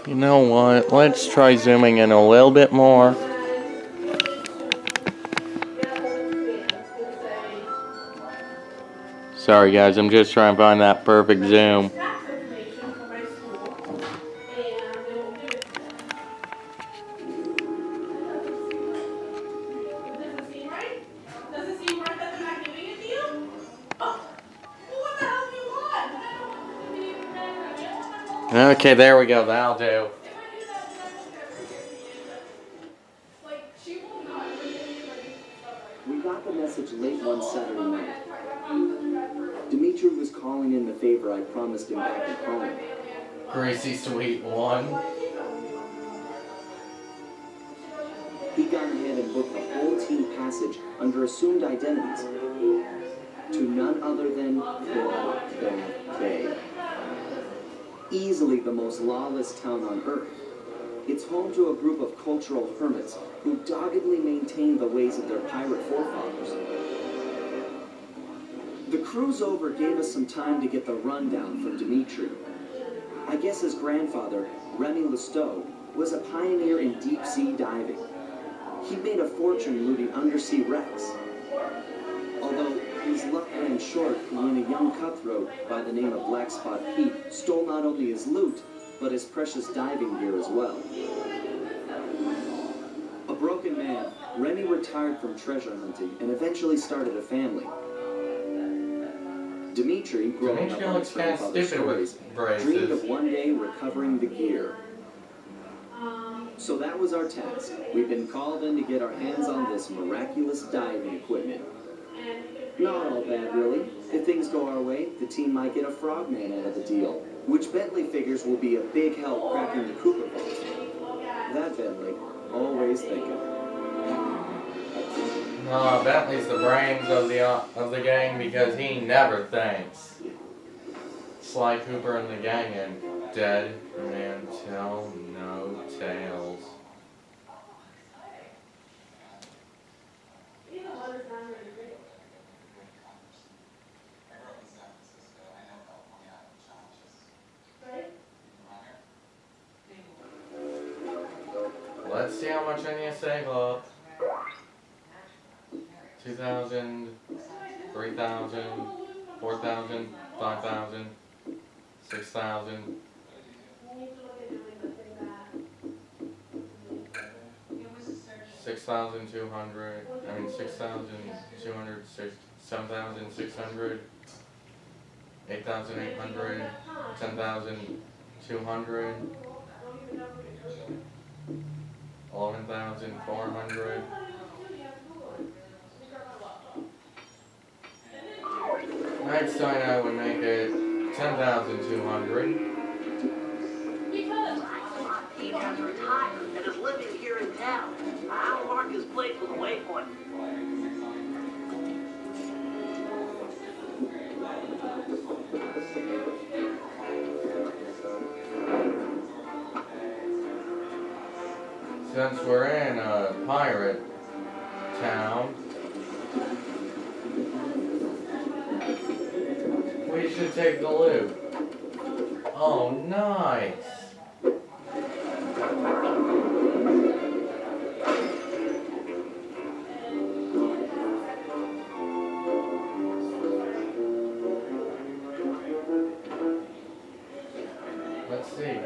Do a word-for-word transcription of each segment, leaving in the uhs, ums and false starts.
You know what? Let's try zooming in a little bit more. Sorry guys, I'm just trying to find that perfect zoom. Okay, there we go. That'll do. We got the message late one Saturday night. Dimitri was calling in the favor I promised him back at home. Greasy sweet one. He gone ahead and booked a whole team passage under assumed identities to none other than Blood Bay. Easily the most lawless town on Earth. It's home to a group of cultural hermits who doggedly maintain the ways of their pirate forefathers. The cruise over gave us some time to get the rundown from Dimitri. I guess his grandfather, Remy Lestow, was a pioneer in deep-sea diving. He made a fortune looting undersea wrecks. Although his luck ran short when a young cutthroat by the name of Black Spot Pete stole not only his loot, but his precious diving gear as well. A broken man, Remy retired from treasure hunting and eventually started a family. Dimitri, growing up on his grandfather's stories, dreamed of one day recovering the gear. So that was our task. We've been called in to get our hands on this miraculous diving equipment. Not all bad, really. If things go our way, the team might get a frogman out of the deal, which Bentley figures will be a big help cracking the Cooper vault. That Bentley, always thinking. No, Bentley's the brains of the uh, of the gang because he never thinks. Sly Cooper and the gang and dead man tell no tales. Let's see how much I need to save up. two thousand, three thousand, four thousand, five thousand, six thousand. six thousand two hundred, I mean six thousand two hundred, seven thousand six hundred, eight thousand eight hundred, ten thousand two hundred, eleven thousand four hundred. Next time I would make it ten thousand two hundred. He has retired and is living here in town. I'll mark his place with a waypoint. Since we're in a pirate town, we should take the loot. Oh, nice. Let's see.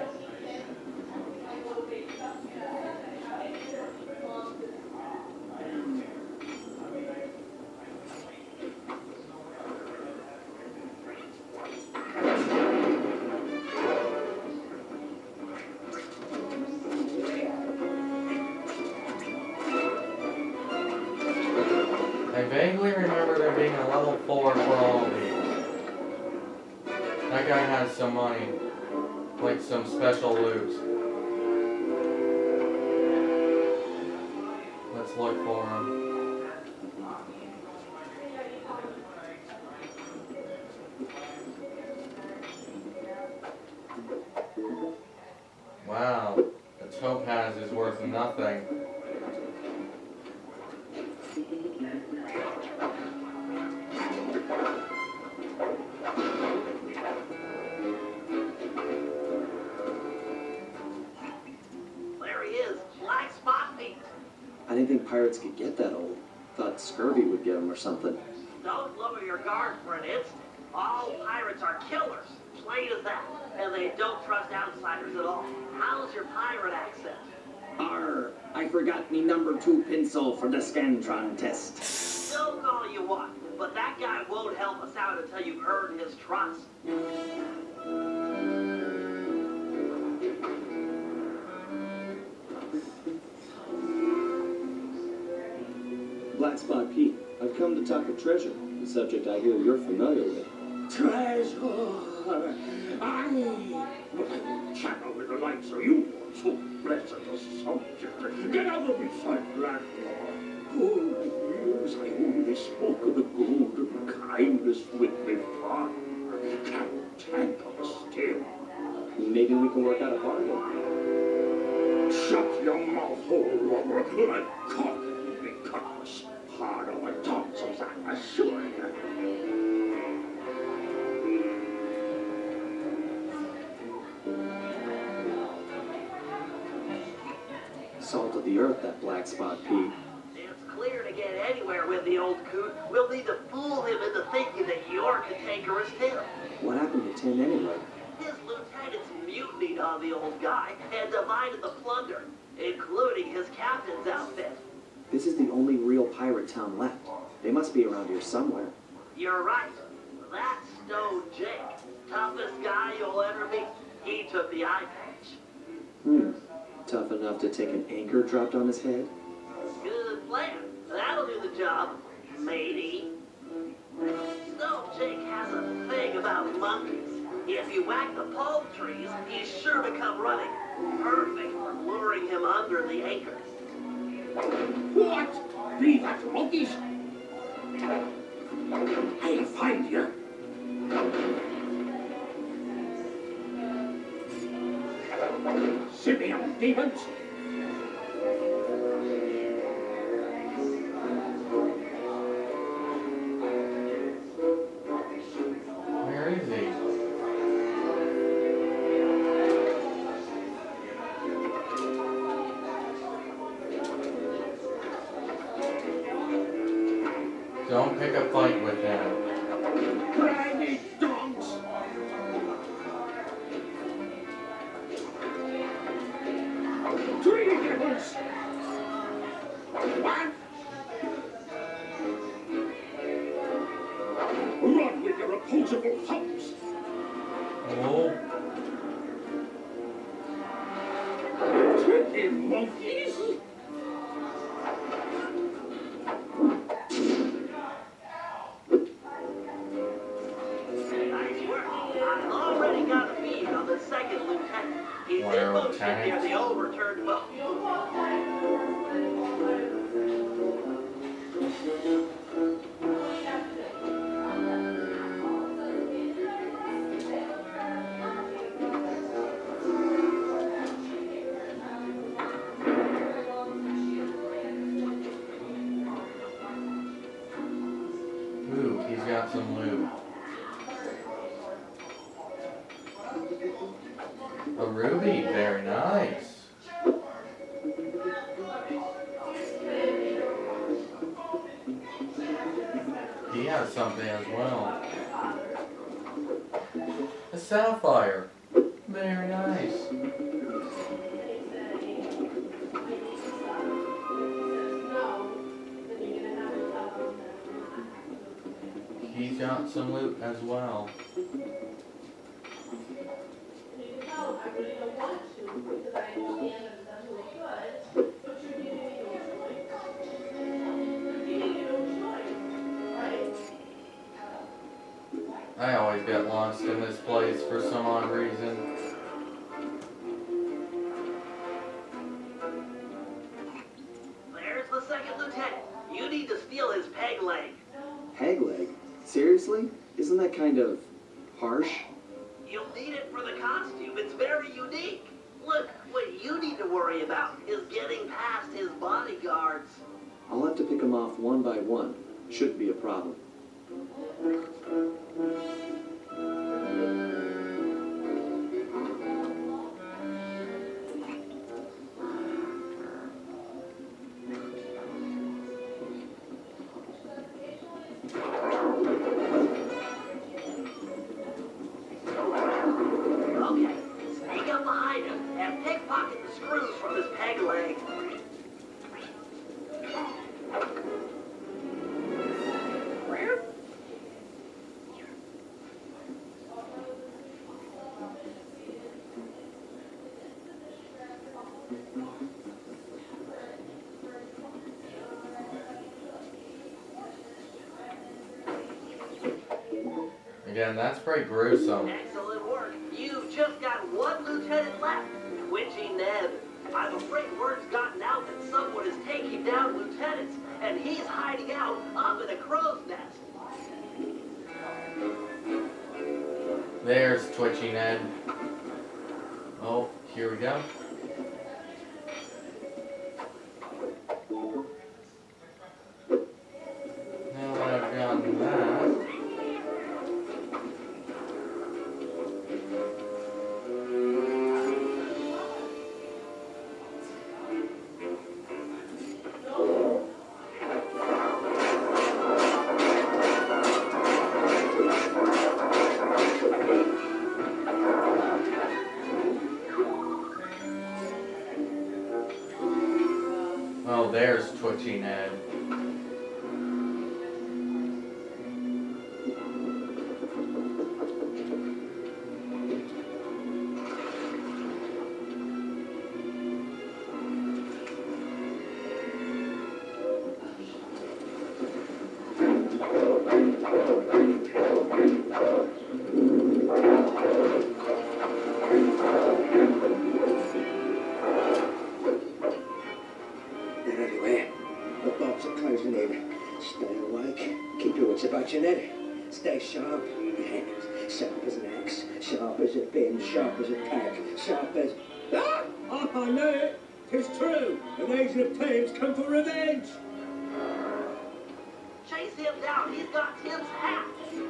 I vaguely remember there being a level four for all of these. That guy has some money, like some special loot. Let's look for him. Wow, a topaz is worth nothing. I didn't think pirates could get that old. Thought scurvy would get them or something. Don't lower your guard for an instant. All pirates are killers, plain as that. And they don't trust outsiders at all. How's your pirate accent? Arr, I forgot me number two pencil for the Scantron test. Don't call you what, but that guy won't help us out until you've earned his trust. Black Spot Pete, I've come to talk of treasure, the subject I hear you're familiar with. Treasure! Aye! But I will channel with the likes of you, so blessed a subject. Get out of my sight, landlord. All my years I only spoke of the golden kindness with me father. Can't tangle still. Maybe we can work out a bargain. Shut your mouth hole, robber. I'm caught in me cutlass. Hard on my tonsils, I assure you. Salt of the earth, that Black Spot Pete. It's clear to get anywhere with the old coot. We'll need to fool him into thinking that you're cantankerous too. What happened to Tin anyway? His lieutenants mutinied on the old guy and divided the plunder, including his captain's outfit. This is the only real pirate town left. They must be around here somewhere. You're right. That's Stone Jake. Toughest guy you'll ever meet. He took the eye patch. Hmm. Tough enough to take an anchor dropped on his head? Good plan. That'll do the job, matey. Stone Jake has a thing about monkeys. If you whack the palm trees, he's sure to come running. Perfect for luring him under the anchor. What? Be that monkeys? I'll find you. Simeon demons! Where is he? Don't pick a fight with him. Briny dogs! Three devils! One! Run with your opposable thumbs! Oh, Tricky monkeys! Nice work. I've already got a bead on the second lieutenant. He's Where in motion lieutenant? near the overturned boat. ooh, he's got some loot. A ruby, very nice. He has something as well. A sapphire, very nice. He's got some loot as well. I always get lost in this place for some odd reason. There's the second lieutenant. You need to steal his peg leg. Peg leg? Seriously? Isn't that kind of harsh? You'll need it for the costume. It's very unique. Look, what you need to worry about is getting past his bodyguards. I'll have to pick them off one by one. Shouldn't be a problem. and pickpocket the screws from his peg leg. Again, that's pretty gruesome. Excellent work. You've just got one lieutenant left. Twitchy Ned. I'm afraid word's gotten out that someone is taking down lieutenants, and he's hiding out up in a crow's nest. There's Twitchy Ned. Oh, here we go. Now that I've gotten that. Oh, there's Twitchy Ned. They're everywhere. The bobs are closing in. Stay awake. Keep your wits about you, Ned. Stay sharp. Yes. Sharp as an axe. Sharp as a bin. Sharp as a tack. Sharp as... Ah! Up I know it. 'Tis true. An Asian of Thames come for revenge. Chase him down. He's got Tim's hat.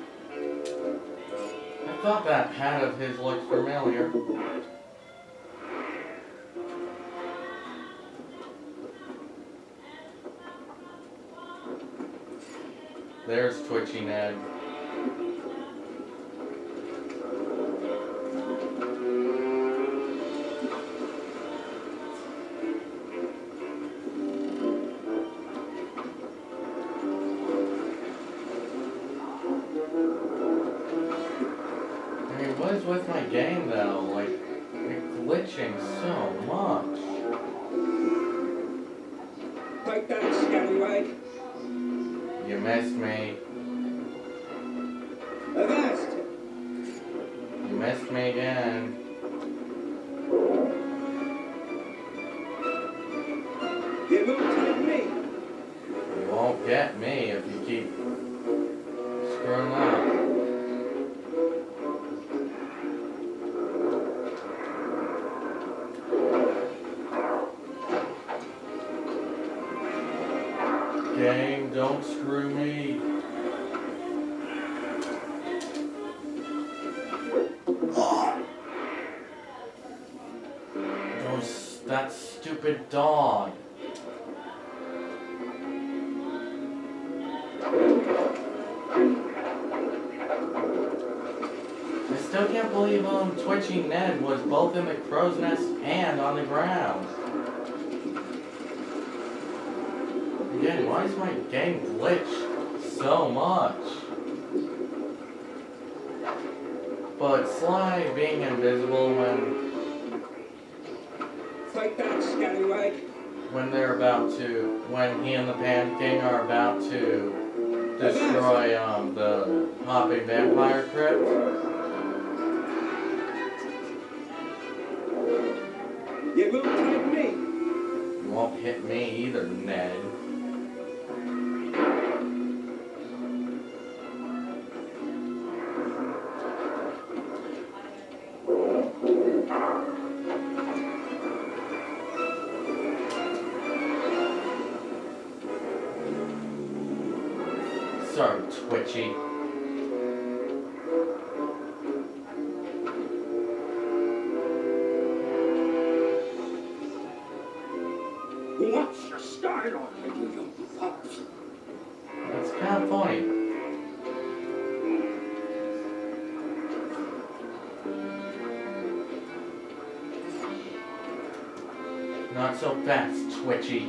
I thought that hat of his looked familiar. There's Twitchy Ned. I mean, what is with my game though? Like, it's glitching so much. Take that, scallywag. You missed me. Avast! You missed me again. You won't take me. You won't get me if you keep screwing up. Game, don't screw me. Those, that stupid dog. I still can't believe um, Twitchy Ned was both in the crow's nest and on the ground. Again, why is my game glitch so much? But Sly being invisible when Take that, scallywag. when they're about to when he and the Pan King are about to destroy um the hopping vampire crypt. You won't take me. You won't hit me either, Ned. So twitchy. What's your style on it, you young pups? That's kind of funny. Not so fast, Twitchy.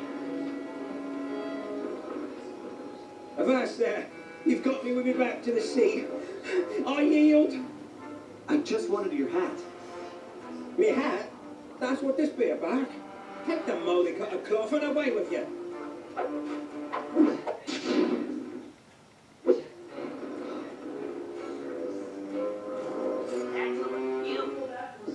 Avast there. You've got me with me back to the sea. I yield. I just wanted your hat. Me hat? That's what this be about. Take the moly cut of cloth and away with you. Excellent. You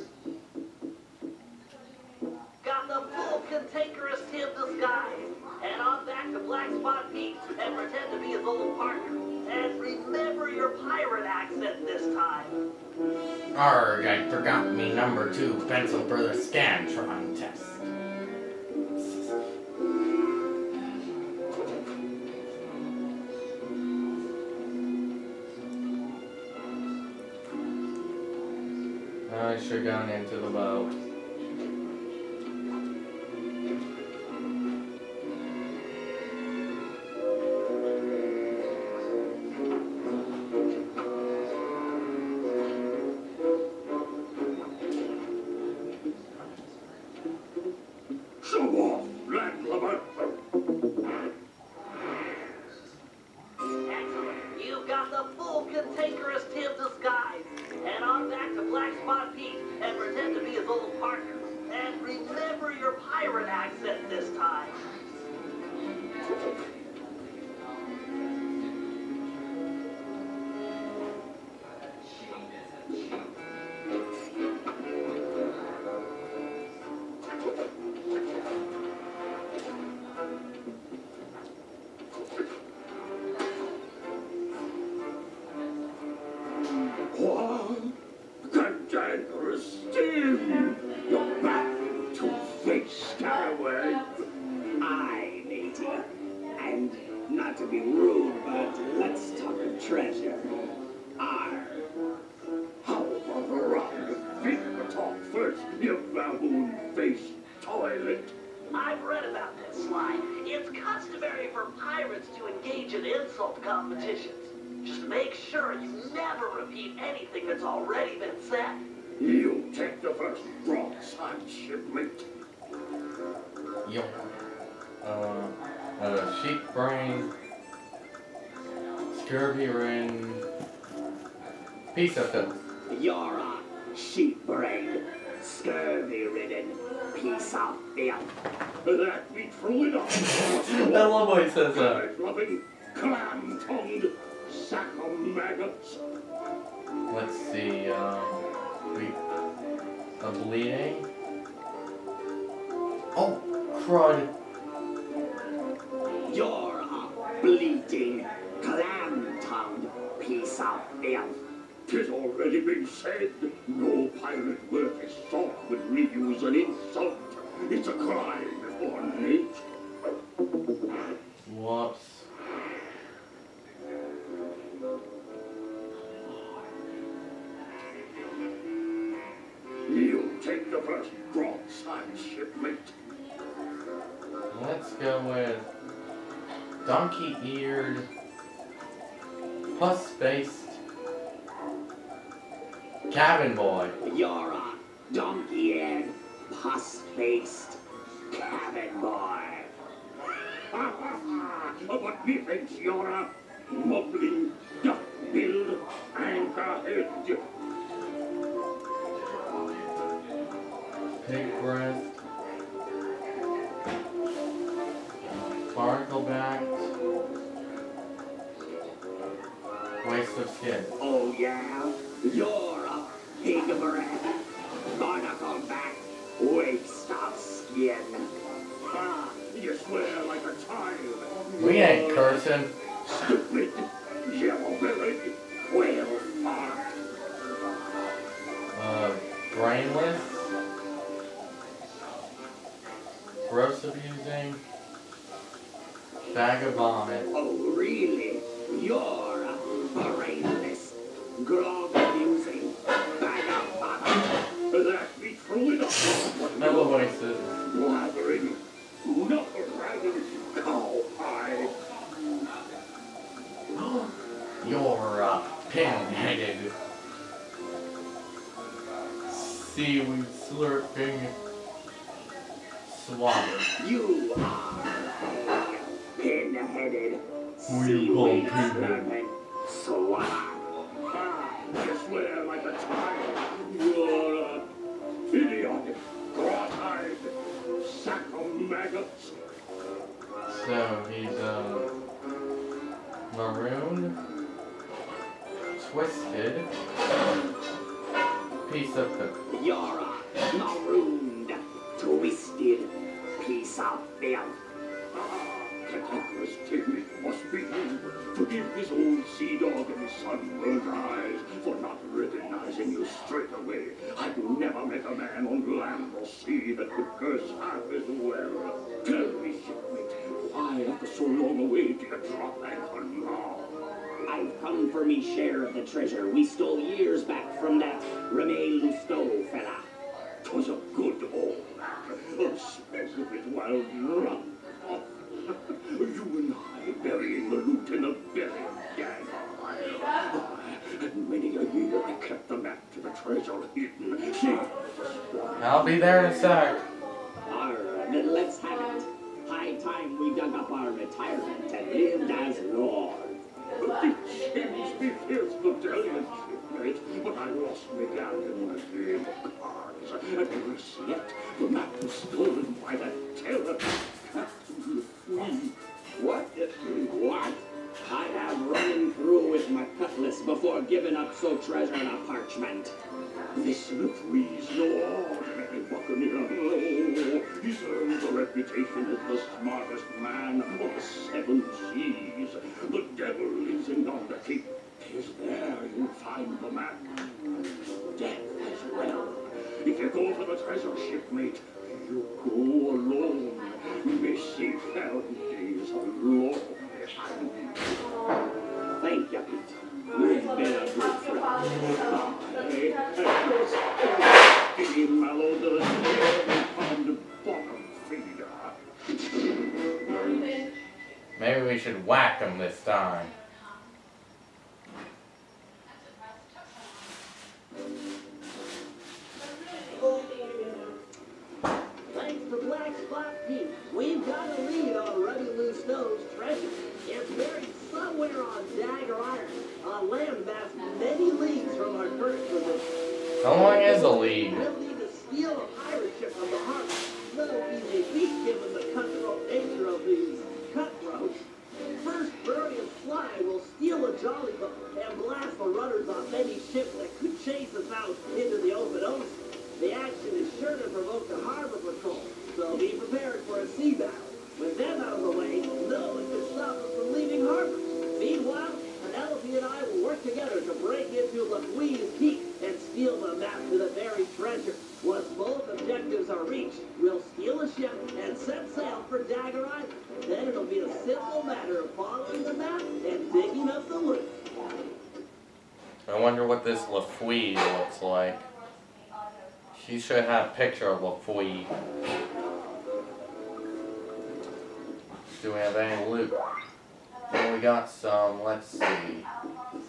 got the full cantankerous Tim disguise. Head on back to Black Spot Beach and pretend to be his old partner. And remember your pirate accent this time. Arrgh, I forgot me number two pencil for the Scantron test. I should have gone into the boat. Show off, landlubber. Excellent. You've got the full cantankerous Tim disguise. Head on back to Black Spot Beach and pretend to be his old partner. And remember your pirate accent this time. What? Cantankerous Tim! You're back to face Caraway. Aye, matey. And not to be rude, but let's talk of treasure. Arr. How about a round of feet to talk first, you baboon-faced toilet? I've read about this, Sly. It's customary for pirates to engage in insult competitions. Just make sure you never repeat anything that's already been said. You take the first broadside, shipmate. Yo. Uh, uh, sheep brain, scurvy rin, piece of filth. You're a sheep-brained, scurvy-ridden piece of filth. That be true enough. I love what he says that. Loving, clam-tongued sack of maggots. Let's see, um, we, a bleeding. Oh, crud. You're a bleating, clam-tongued piece of filth. Tis already been said, no pirate worth his salt would reuse an insult. It's a crime before nature. Whoops. You take the first broadside, shipmate. Let's go with donkey-eared, pus-faced cabin boy. You're a donkey-eared, pus-faced cabin boy. But methinks you're a mumbling, duck-billed anchorhead. Pig breast, barnacle-backed, waste of skin. Oh yeah? You're a pig-breath, barnacle-back, waste of skin. Ah, you swear like a child. We ain't cursing. Stupid, yellow-bellied, whale fart. Uh, brainless, gross abusing, bag of vomit. Oh really? You're a brainless, grog-abusing bag of vomit. That be true enough. I love what he says. Blathering, knuckle-dragging cowhide. You're a pin-headed, seaweed slurping, Slaughter. You are a pin-headed, Who you call seaweed pinhead? slurping swab. Ah, you swear like a child. You're a idiotic, cross-eyed sack of maggots. So he's uh, maroon, twisted, piece of the. You're a marooned, twisted piece of filth. Ah, cantankerous thing, it must be you. Forgive this old sea dog and his sunburnt eyes for not recognizing you straight away. I'd never met a man on land or sea that could curse half as well. Tell me, shipmate, why after so long a wait do you drop anchor now? I've come for me share of the treasure we stole years back from that Rene Lousteau fella. 'Twas a good old man, spent of it while drunk. You and I burying the loot in the belly of Dagger. And many a year I kept the map to the treasure hidden. See, I'll be there in a sec. Alright, then let's have it. High time we dug up our retirement and lived as lords. the chins me fierce rebellion, shipmate, but I lost me gambling in a game of cards. And worse yet, the map was stolen by that terror. Captain Lefouille. What? What? I have run through with my cutlass before giving up so treasured a parchment. This Lefouille's no ordinary buccaneer. No, he's earned a reputation as the smartest man on the seven seas. The devil lives in yonder keep. 'Tis there you'll find the map. Death as well. If you go for the treasure, shipmate, you go alone. Missy Ferrandy's alone behind you. Thank you, Pete. You've been a good friend. Hey, and just skinny mallow to the seven pound bottom feeder. Maybe we should whack him this time. Thanks to Black Spot Pete, we've got a lead on Ruddy Lousteau's treasure. It's buried somewhere on Dagger Island, a landmass many leagues from our current position. How long is the lead? We'll need to steal a pirate ship from the harbor. No easy feat given the cutthroat nature of these cutthroats. First, Burry and Sly will steal a jolly boat and blast the rudders on many ships that could chase us out into the open ocean. The action is sure to provoke the harbor patrol, so be prepared for a sea battle. With them out of the way, no one can stop us from leaving harbor. Meanwhile, Penelope and I will work together to break into Lefouille's keep and steal the map to the buried treasure. Once both objectives are reached, we'll steal a ship and set sail for Dagger Island. Then it'll be a simple matter of following the map and digging up the loot. I wonder what this Lefouille looks like. She should have a picture of Lefouille. Do we have any loot? Well, we got some. Let's see.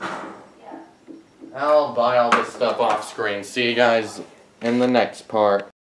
I'll buy all this stuff off screen. See you guys in the next part.